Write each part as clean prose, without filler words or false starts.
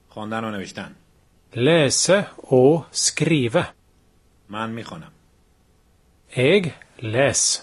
خواندن و نوشتن. Läse og skrive. من میخوانم. Jeg les.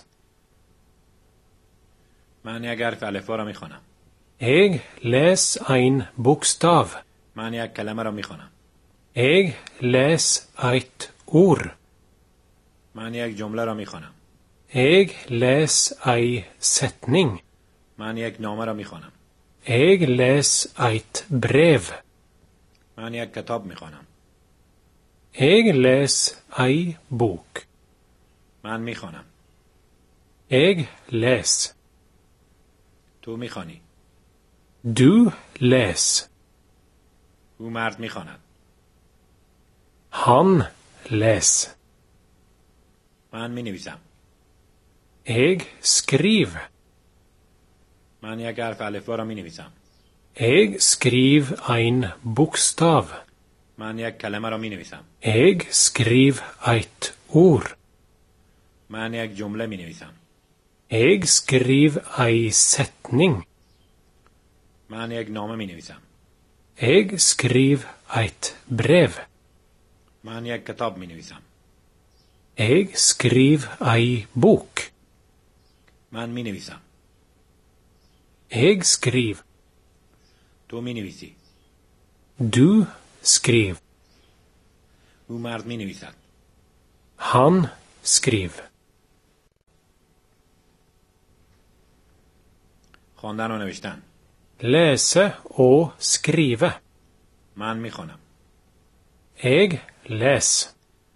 من یک حرف الفبا را میخوانم. Jeg les ein bokstav. من یک کلمه را میخوانم. Jeg les eit ord. من یک جمله را میخوانم. Jeg les ei setning. من یک نامه را میخوانم. Jeg les eit brev. من یک کتاب میخوانم. Jeg les ei bok. من میخوانم. Jeg les. تو میخوانی. Du les. او مرد میخواند. Han les. من مینویسم. Jeg skriv. من یک حرف الفبا را مینویسم. Jeg skriv ein bokstav. من یک کلمه را مینویسم. Jeg skriv eit ord. من یک جمله مینویسم. Jeg skriv ei setning. من یک نامه مینویسم. Jeg skriv eit brev. من یک کتاب مینویسم. Jeg skriv ei bok. من مینویسم. Jeg skriv. تو مینویسی. Du skriv. او مرد مینویسد. Han skriv. خواندن و نوشتن. Lese og skrive. من میخوانم. Jeg les.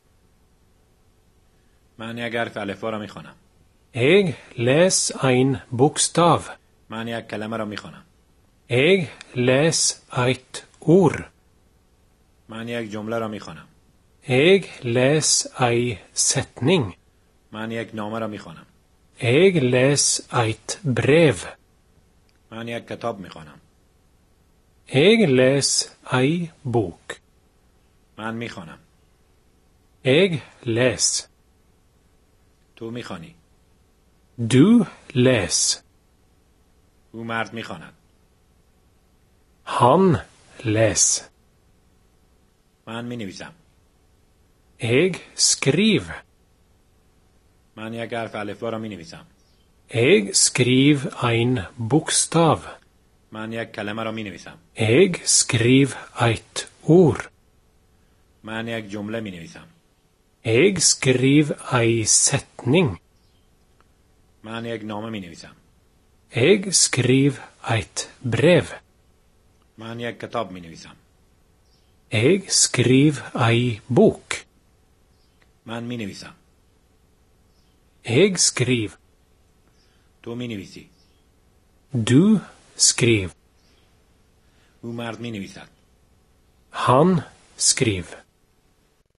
من یک حرف الفبا را میخوانم. Jeg les ein bokstav. من یک کلمه را میخوانم. Jeg les eit ord. من یک جمله را میخوانم. Jeg les ei setning. من یک نامه را میخوانم. Jeg les eit brev. من یک کتاب میخوانم. Jeg les ei bok. من میخوانم. Jeg les. تو میخوانی. Du les. او مرد میخواند. Han les. من مینویسم. Jeg skriv. من یک حرف الفبا را مینویسم. Jeg skriv ein bokstav. من یک کلمه را مینویسم. Jeg skriv eit ord. من یک جمله مینویسم. Jeg skriv ei setning. من یک نامه مینویسم. Jeg skriv eit brev. من یک کتاب مینویسم. Jeg skriv ei bok. من مینویسم. Jeg skriv. تو مینویسی. Du skriv. او مرد مینویسد. Han skriv.